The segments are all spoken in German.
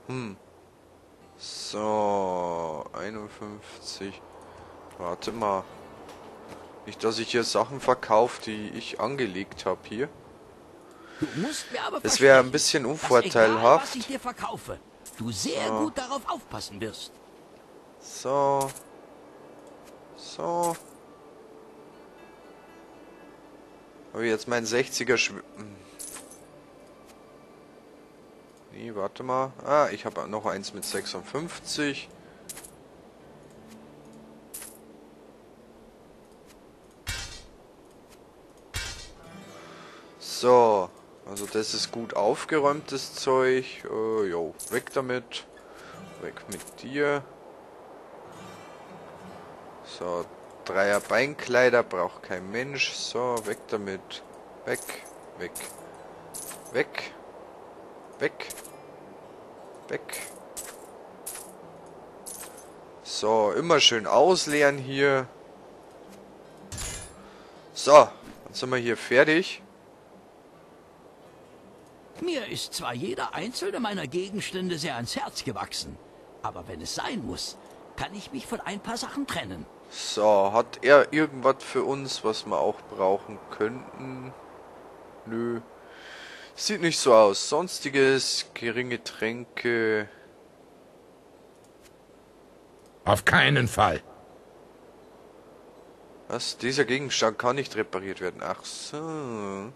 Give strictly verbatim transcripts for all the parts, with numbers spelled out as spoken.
Hm. So, einundfünfzig. Warte mal. Nicht, dass ich hier Sachen verkaufe, die ich angelegt habe hier. Du musst mir aber Das wäre ein versprechen, bisschen dass unvorteilhaft. egal, was ich dir verkaufe, du sehr So. gut darauf aufpassen wirst. So. So. Habe ich jetzt meinen sechziger Schw... Nee, warte mal. Ah, ich habe noch eins mit sechsundfünfzig. So. Also das ist gut aufgeräumtes Zeug. Uh, jo, weg damit. Weg mit dir. So, Dreier Beinkleider braucht kein Mensch. So, weg damit. Weg, weg, weg, weg, weg. So, immer schön ausleeren hier. So, dann sind wir hier fertig. Mir ist zwar jeder einzelne meiner Gegenstände sehr ans Herz gewachsen, aber wenn es sein muss, kann ich mich von ein paar Sachen trennen. So, hat er irgendwas für uns, was wir auch brauchen könnten? Nö. Sieht nicht so aus. Sonstiges, geringe Tränke. Auf keinen Fall. Was? Dieser Gegenstand kann nicht repariert werden. Ach so.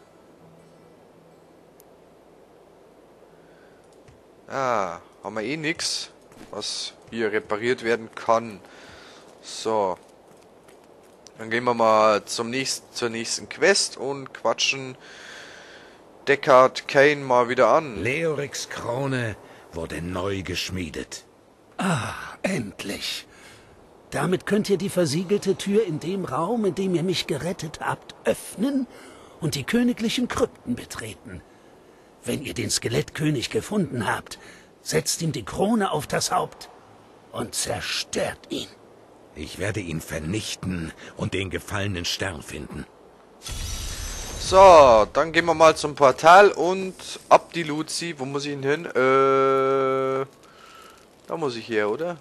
Ah, haben wir eh nix, was hier repariert werden kann. So. Dann gehen wir mal zum nächsten, zur nächsten Quest und quatschen Deckard Cain mal wieder an. Leorix Krone wurde neu geschmiedet. Ah, endlich. Damit könnt ihr die versiegelte Tür in dem Raum, in dem ihr mich gerettet habt, öffnen und die königlichen Krypten betreten. Wenn ihr den Skelettkönig gefunden habt, setzt ihm die Krone auf das Haupt und zerstört ihn. Ich werde ihn vernichten und den gefallenen Stern finden. So, dann gehen wir mal zum Portal und ab die Luzi. Wo muss ich denn hin? Äh, da muss ich her, oder?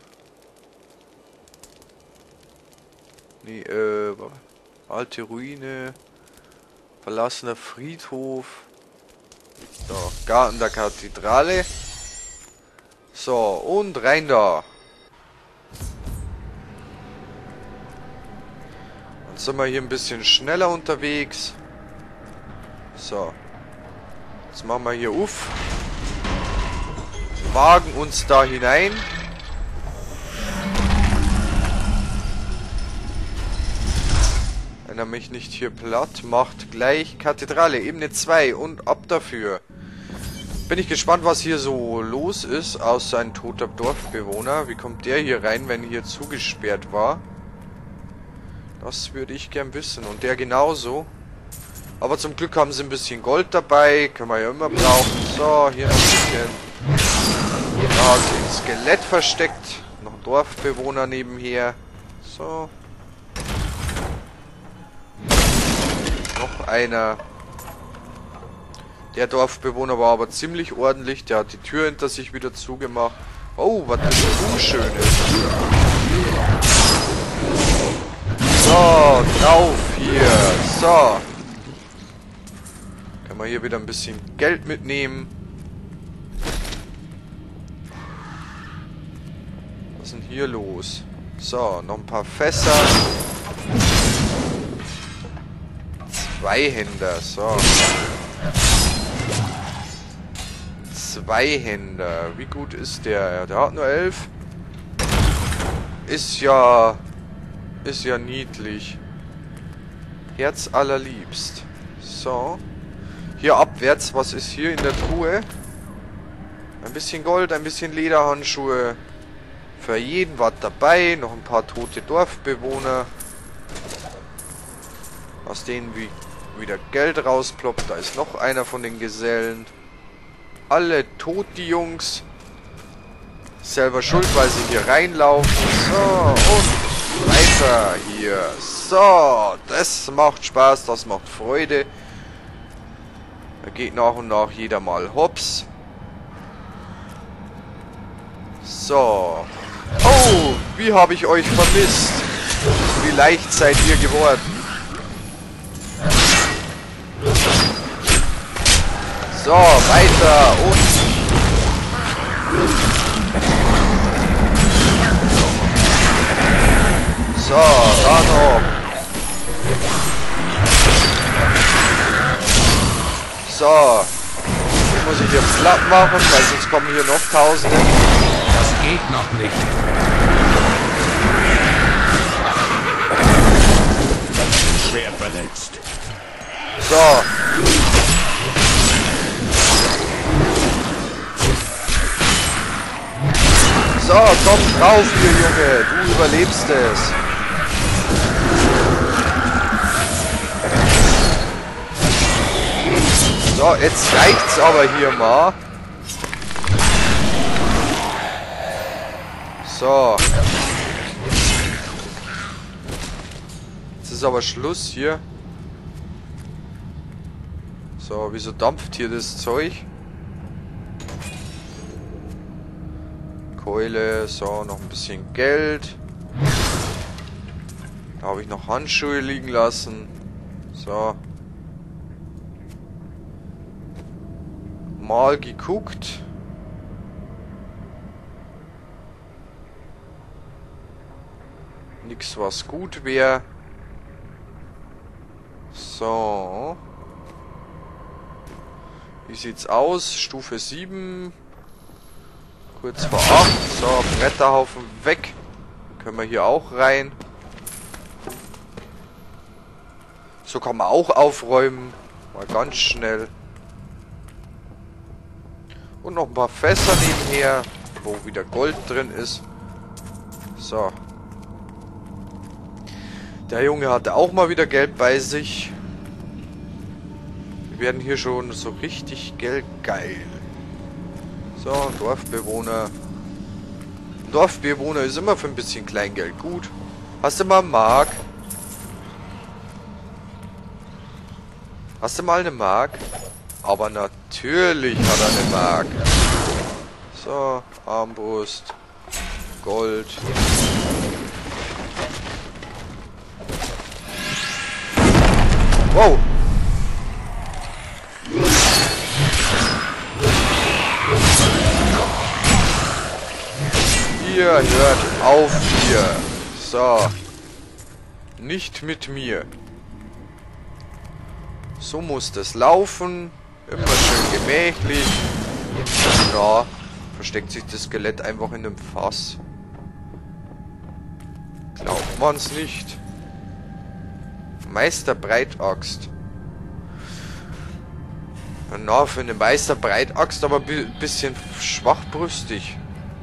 Nee, äh, alte Ruine, verlassener Friedhof. So, Garten der Kathedrale. So, und rein da. Dann sind wir hier ein bisschen schneller unterwegs. So. Jetzt machen wir hier auf. Wagen uns da hinein. Wenn er mich nicht hier platt macht, gleich Kathedrale, Ebene zwei und ab dafür. Bin ich gespannt, was hier so los ist, außer ein toter Dorfbewohner. Wie kommt der hier rein, wenn hier zugesperrt war? Das würde ich gern wissen. Und der genauso. Aber zum Glück haben sie ein bisschen Gold dabei. Können wir ja immer brauchen. So, hier noch ein bisschen. Da hat sich ein Skelett versteckt. Noch ein Dorfbewohner nebenher. So. Noch einer. Der Dorfbewohner war aber ziemlich ordentlich. Der hat die Tür hinter sich wieder zugemacht. Oh, was ist das Unschönes. So, drauf hier. So. Können wir hier wieder ein bisschen Geld mitnehmen. Was ist denn hier los? So, noch ein paar Fässer. Zweihänder, so. Zweihänder. Wie gut ist der? Der hat nur elf. Ist ja... Ist ja niedlich. Herz allerliebst. So. Hier abwärts. Was ist hier in der Truhe? Ein bisschen Gold, ein bisschen Lederhandschuhe. Für jeden was dabei. Noch ein paar tote Dorfbewohner. Aus denen wie wieder Geld rausploppt. Da ist noch einer von den Gesellen. Alle tot, die Jungs. Selber schuld, weil sie hier reinlaufen. So, und weiter hier. So, das macht Spaß, das macht Freude. Da geht nach und nach jeder mal hops. So. Oh, wie habe ich euch vermisst? Wie leicht seid ihr geworden? So, weiter und... So, da noch. So. Jetzt muss ich hier platt machen, weil sonst kommen hier noch Tausende. Das geht noch nicht. Schwer verletzt. So. So, komm drauf hier, Junge. Du überlebst es. So, jetzt reicht's aber hier mal. So. Jetzt ist aber Schluss hier. So, wieso dampft hier das Zeug? Keule, so, noch ein bisschen Geld. Da habe ich noch Handschuhe liegen lassen. So. Mal geguckt. Nix, was gut wäre. So. Wie sieht's aus? Stufe sieben. Kurz vor acht. So, Bretterhaufen weg. Können wir hier auch rein. So kann man auch aufräumen. Mal ganz schnell. Und noch ein paar Fässer nebenher, wo wieder Gold drin ist. So. Der Junge hatte auch mal wieder Geld bei sich. Wir werden hier schon so richtig geldgeil. So, Dorfbewohner. Ein Dorfbewohner ist immer für ein bisschen Kleingeld gut. Hast du mal eine Mark? Hast du mal eine Mark? Aber natürlich hat er eine Mark. So, Armbrust. Gold. Wow. Ihr hört auf hier. So. Nicht mit mir. So muss das laufen. Immer schön gemächlich. Ja. Versteckt sich das Skelett einfach in einem Fass. Glaubt man's nicht. Meister Breitaxt. Na, für eine Meister Breitaxt aber ein bisschen schwachbrüstig.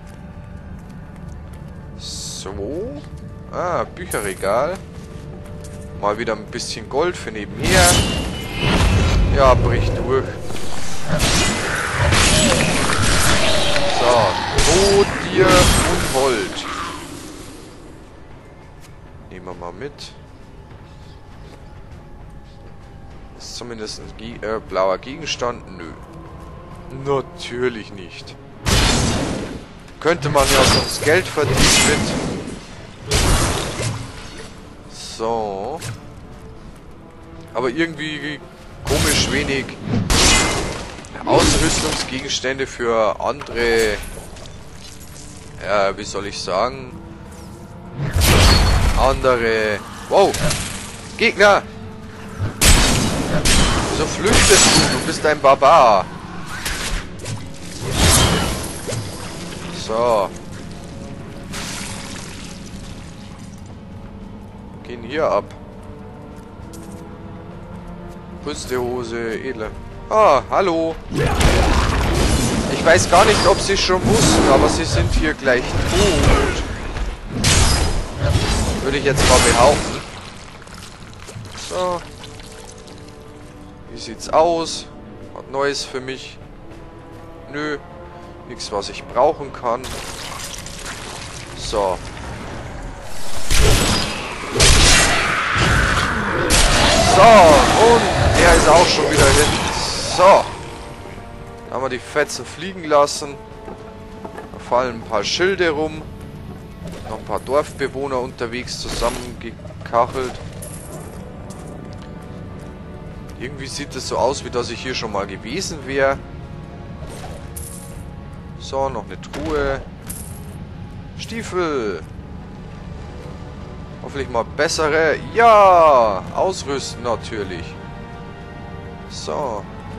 So. Ah, Bücherregal. Mal wieder ein bisschen Gold für nebenher. Ja, bricht durch. So. Rot, Tier und Gold. Nehmen wir mal mit. Ist zumindest ein Ge äh, blauer Gegenstand? Nö. Natürlich nicht. Könnte man ja sonst Geld verdienen mit. So. Aber irgendwie komisch wenig Ausrüstungsgegenstände für andere, äh, wie soll ich sagen, andere, wow, Gegner, wieso flüchtest du, du bist ein Barbar. So. Gehen hier ab. Hose, edle. Ah, hallo. Ich weiß gar nicht, ob sie schon wussten, aber sie sind hier gleich tot. Würde ich jetzt mal behaupten. So. Wie sieht's aus? Was Neues für mich? Nö. Nichts, was ich brauchen kann. So. So, und der ist auch schon wieder hin. So. Da haben wir die Fetze fliegen lassen. Da fallen ein paar Schilde rum. Noch ein paar Dorfbewohner unterwegs zusammengekachelt. Irgendwie sieht es so aus, wie dass ich hier schon mal gewesen wäre. So, noch eine Truhe. Stiefel. Hoffentlich mal bessere. Ja! Ausrüsten natürlich. So.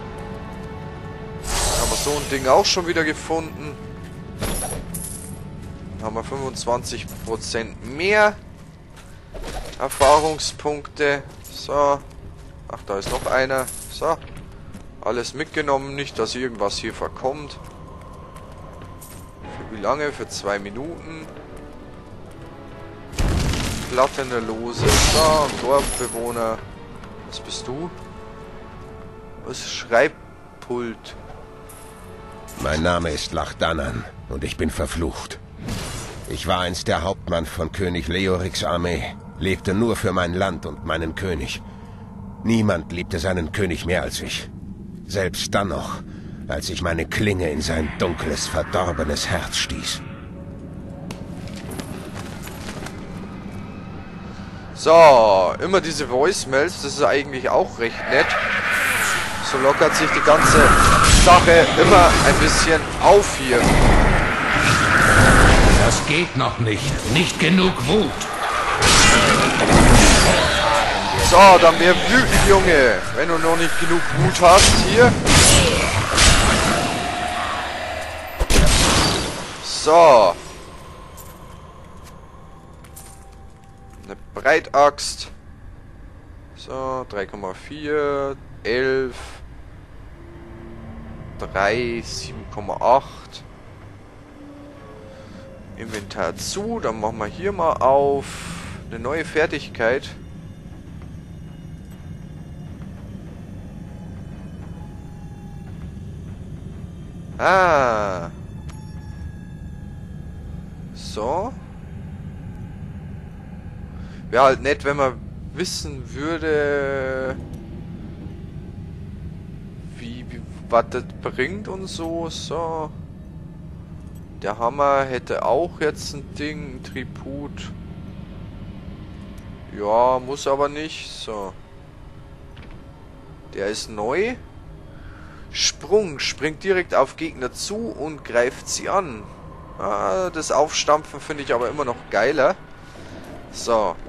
Haben wir so ein Ding auch schon wieder gefunden. Dann haben wir fünfundzwanzig Prozent mehr Erfahrungspunkte. So. Ach, da ist noch einer. So. Alles mitgenommen. Nicht, dass irgendwas hier verkommt. Für wie lange? Für zwei Minuten. Plattene Lose. So, Dorfbewohner. Was bist du? Was ist Schreibpult? Mein Name ist Lachdanan und ich bin verflucht. Ich war einst der Hauptmann von König Leoriks Armee, lebte nur für mein Land und meinen König. Niemand liebte seinen König mehr als ich. Selbst dann noch, als ich meine Klinge in sein dunkles, verdorbenes Herz stieß. So, immer diese Voicemails, das ist eigentlich auch recht nett. So lockert sich die ganze Sache immer ein bisschen auf hier. Das geht noch nicht. Nicht genug Wut. So, dann mehr wütend, Junge. Wenn du noch nicht genug Wut hast hier. So. Eine Breitaxt. So, drei Komma vier, elf, drei, sieben Komma acht. Inventar zu, dann machen wir hier mal auf eine neue Fertigkeit. Ah. So. Wäre halt nett, wenn man wissen würde, wie, wie was das bringt und so. So. Der Hammer hätte auch jetzt ein Ding, ein Tribut. Ja, muss aber nicht. So. Der ist neu. Sprung. Springt direkt auf Gegner zu und greift sie an. Ah, das Aufstampfen finde ich aber immer noch geiler. So.